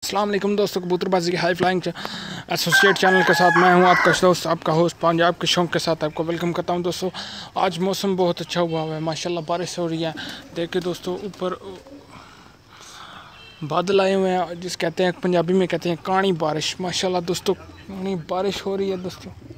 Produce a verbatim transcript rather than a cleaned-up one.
अस्सलाम वालेकुम दोस्तों, कबूतरबाजी की हाई फ्लाइंग एसोसिएट चैनल के साथ मैं हूं आपका दोस्त, आपका होस्ट पंजाब के शौक के साथ आपको वेलकम करता हूं। दोस्तों आज मौसम बहुत अच्छा हुआ है माशाल्लाह, बारिश हो रही है। देखिए दोस्तों ऊपर बादल आए हुए हैं, जिस कहते हैं पंजाबी में कहते हैं काणी बारिश। माशाल्लाह दोस्तों काणी बारिश हो रही है दोस्तों।